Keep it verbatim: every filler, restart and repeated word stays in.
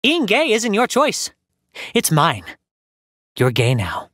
Being gay isn't your choice. It's mine. You're gay now.